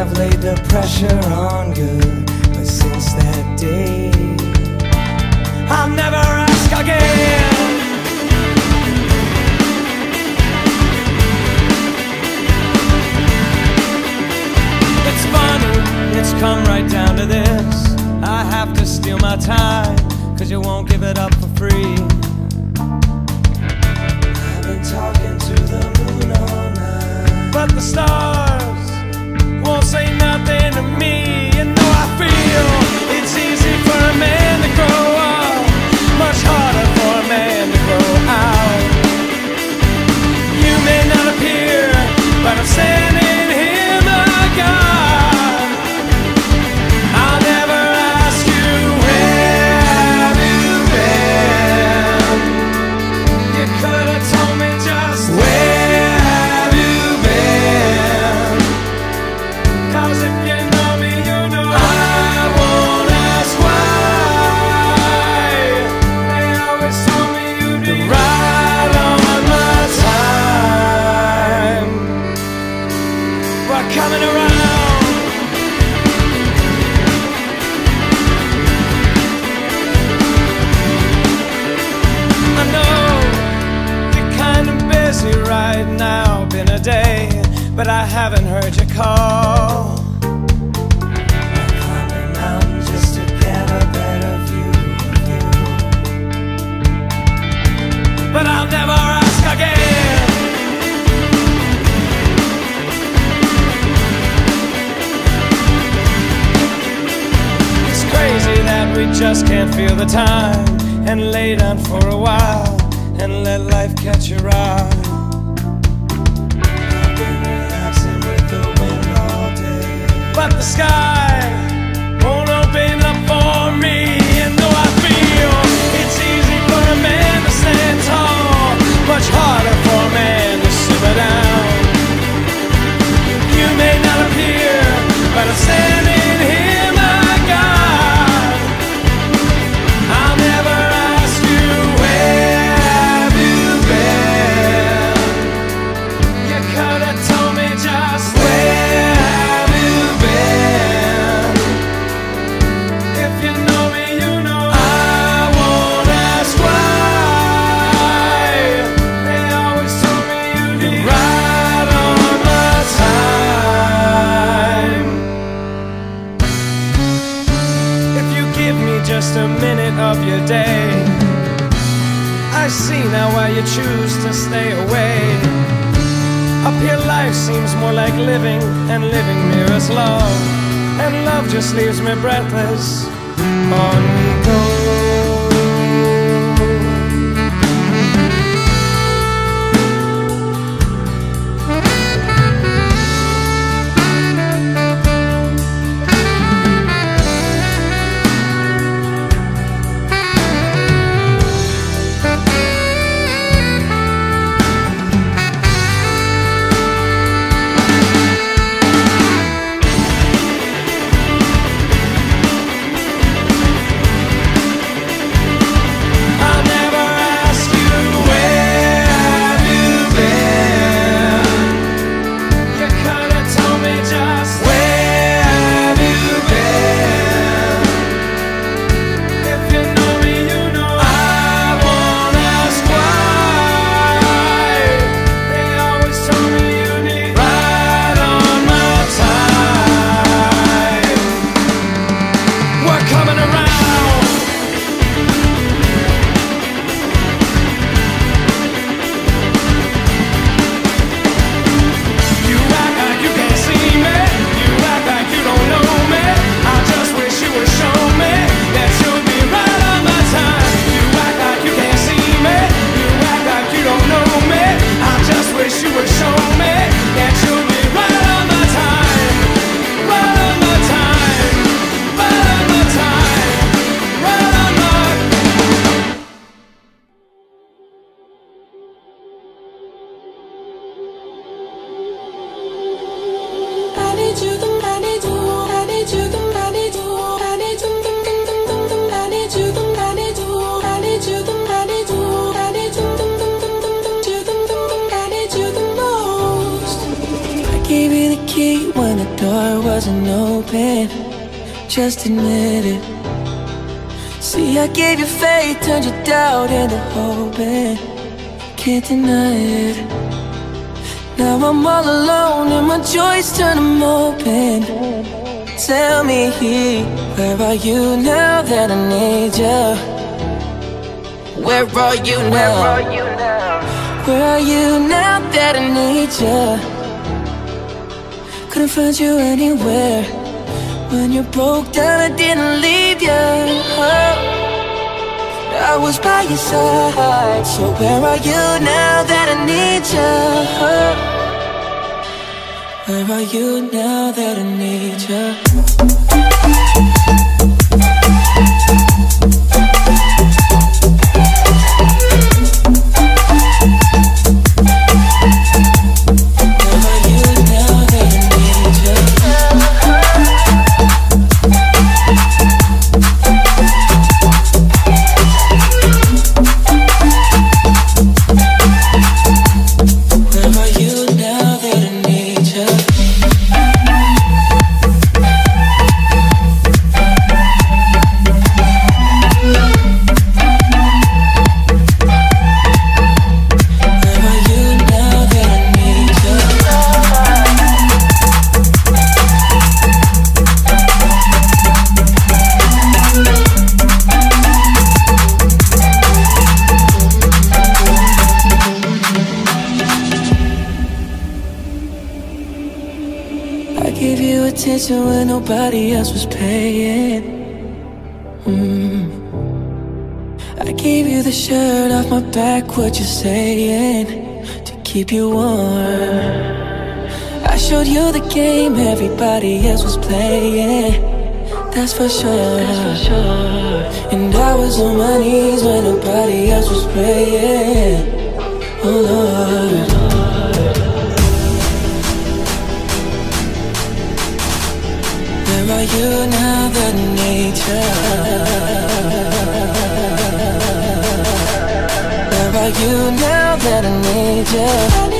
I've laid the pressure on good, but since that day I'll never ask again. It's funny, it's come right down to this. I have to steal my time, 'cause you won't give it up for free. I've been talking to the moon all night, but the stars won't say nothing to me. You know I feel it's easy for a man to grow up, much harder for a man to grow out. You may not appear, but I'm sending him a God. I'll never ask you, where have you been? You could have told me just where have you been? 'Cause if you know me, you know I won't ask why. They always told me you'd be right on my time. We're coming around. I know you're kind of busy right now, been a day, but I haven't heard you call. I climbed the mountain just to get a better view of you, but I'll never ask again. It's crazy that we just can't feel the time and lay down for a while and let life catch your eye. I've been relaxing with the wind all day, but the sky won't open up for me. And though I feel it's easy for a man to stand tall, much harder for a man to simmer down. You may not appear, but I'm sending him a God. I'll never ask you, where have you been? You could have told me just where have you been? If you know me, you know I won't ask why. They always told me you'd be right on my time. If you give me just a minute of your day, I see now why you choose to stay away. Up here life seems more like living, and living mirrors love, and love just leaves me breathless. On we go. gave you the key when the door wasn't open. Just admit it. See, I gave you faith, turned your doubt into hope, and can't deny it. Now I'm all alone and my joys turn them open. Tell me, where are you now that I need you? Where are you now? Where are you now that I need you? Couldn't find you anywhere. When you broke down, I didn't leave you. I was by your side. So where are you now that I need you? Where are you now that I need you? When nobody else was paying. I gave you the shirt off my back, what you saying, to keep you warm. I showed you the game everybody else was playing. That's for sure. And I was on my knees when nobody else was praying. Oh Lord. Where are you now that I need you? Where are you now that I need you?